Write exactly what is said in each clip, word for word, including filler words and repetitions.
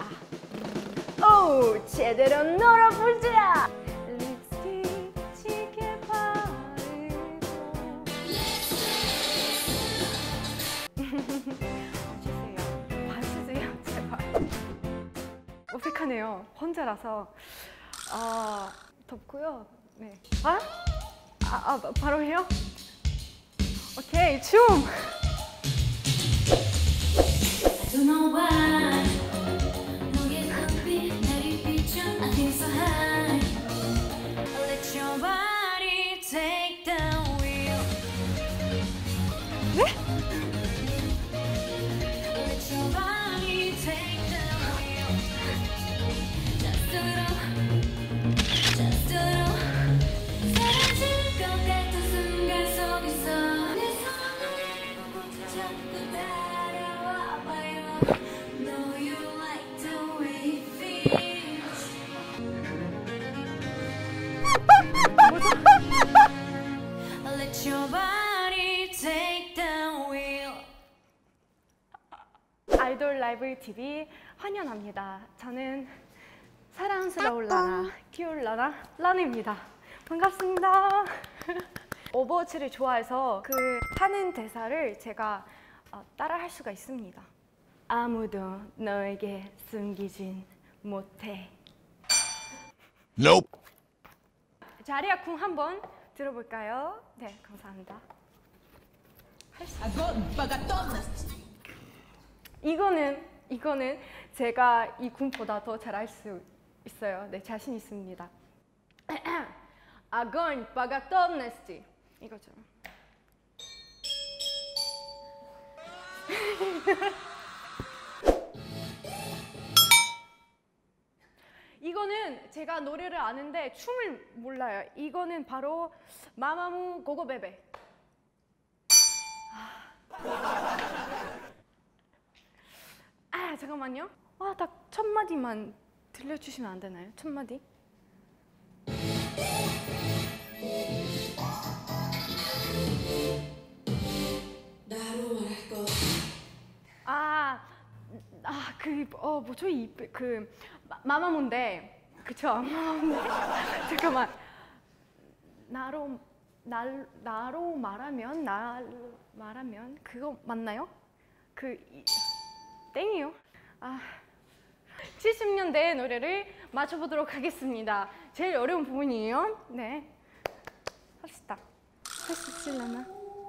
오, 제대로 놀아보자. 립스틱 짙게 바르고. 주세요. 봐주세요, 제발. 어색하네요. 혼자라서. 아, 덥고요. 네. 아? 아, 아 바로 해요? 오케이, 춤. I don't know why. 너의 눈빛 나를 비춰 I feel so high. Let your body take the wheel. 네? Let your body take the wheel. Just a little, just a little. 사라질 것 같은 순간 속에서 내 손을 보고 자꾸 따라와 봐요. Know you like the way it feels. Let your body take the wheel. 아이돌 라이브 티비 환영합니다. 저는 사랑스러운 라나, 귀여운 라나, 라나입니다. 반갑습니다. 오버워치를 좋아해서 그 하는 대사를 제가 어, 따라 할 수가 있습니다. 아무도 너에게 숨기진 못해. Nope. 자리아 쿵 한번 들어볼까요? 네, 감사합니다. 할 수 있어요. 이거는 이거는 제가 이 쿵보다 더 잘할 수 있어요. 네, 자신 있습니다. Огонь по готовности. 이거죠. 이거는 제가 노래를 아는데 춤을 몰라요. 이거는 바로 마마무 고고베베. 아, 잠깐만요. 와, 딱 첫 마디만 들려주시면 안 되나요? 첫 마디? 아, 아, 그, 어, 뭐죠? 이, 그, 마, 마마무인데, 그쵸? 마마무인데. 잠깐만. 나로, 날, 나로 말하면, 나 말하면, 그거 맞나요? 그, 이, 땡이요. 아, 칠십 년대 노래를 맞춰보도록 하겠습니다. 제일 어려운 부분이에요. 네. 합시다. 할 수 있을려나?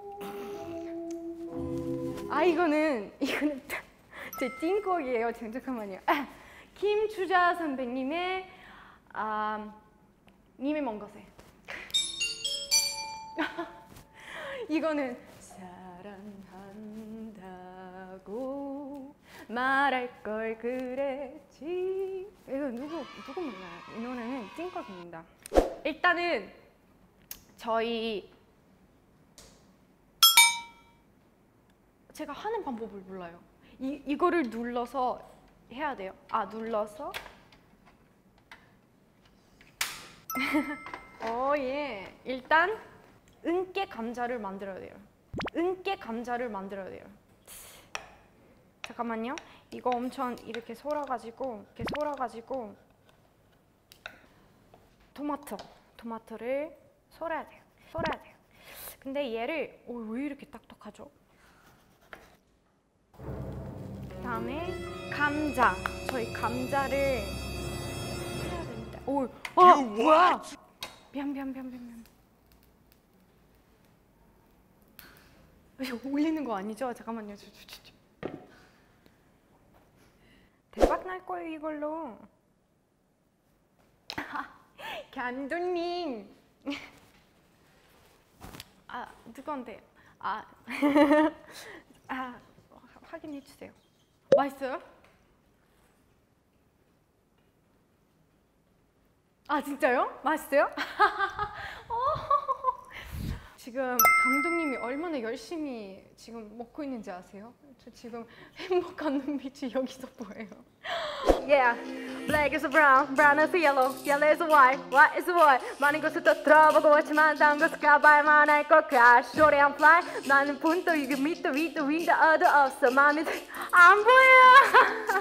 아, 이거는, 이거는 제 띵곡이에요. 잠깐만요. 아, 김추자 선배님의 아, 님의 먼 곳에. 이거는 사랑한다고 말할 걸 그랬지. 이거 누구 누구 몰라요? 이 노래는 띵곡입니다. 일단은 저희 제가 하는 방법을 몰라요. 이 이거를 눌러서 해야 돼요. 아, 눌러서. 어, 예. 일단 은깨 감자를 만들어야 돼요. 은깨 감자를 만들어야 돼요. 잠깐만요. 이거 엄청 이렇게 썰어가지고 이렇게 썰어가지고 토마토, 토마토를 썰어야 돼요. 썰어야 돼요. 근데 얘를 오, 왜 이렇게 딱딱하죠? 그다음에 감자. 저희 감자를 해야 됩니다. 오, 어, 뭐야? 미안, 미안, 미안, 미안. 올리는 거 아니죠? 잠깐만요. 저, 저, 저, 저. 대박 날 거예요, 이걸로. 감독님. 아, 누구한테? 아, 아, 확인해 주세요. 맛있어요? 아, 진짜요? 맛있어요? 지금 감독님이 얼마나 열심히 지금 먹고 있는지 아세요? 저 지금 행복한 눈빛이 여기서 보여요. Yeah, black is brown, brown is yellow, yellow is white, white is white. 많은 것을 또 들어보고 있지만 다른 것을 가봐야만 할 걸까. Shorty I'm fly, 나는 분도 이게 밑도 위도 위도 어도 없어. 마음이 안 보여.